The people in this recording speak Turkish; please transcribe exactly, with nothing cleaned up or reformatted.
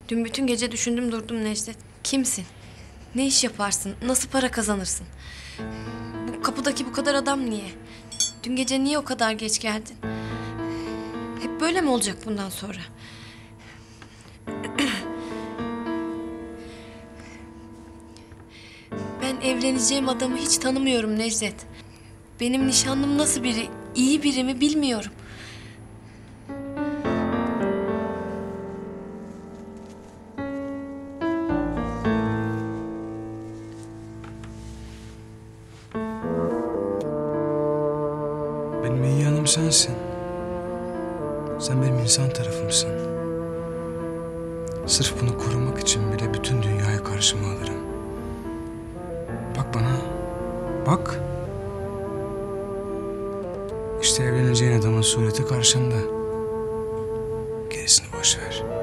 Dün bütün gece düşündüm durdum Necdet. Kimsin? Ne iş yaparsın? Nasıl para kazanırsın? Bu kapıdaki bu kadar adam niye? Dün gece niye o kadar geç geldin? Hep böyle mi olacak bundan sonra? Ben evleneceğim adamı hiç tanımıyorum Necdet. Benim nişanlım nasıl biri, iyi biri mi bilmiyorum. Benim iyi yanım sensin. Sen benim insan tarafımsın. Sırf bunu korumak için bile bütün dünyayı karşıma alırım. Bak bana. Bak. İşte evleneceğin adamın sureti karşında. Gerisini boş ver.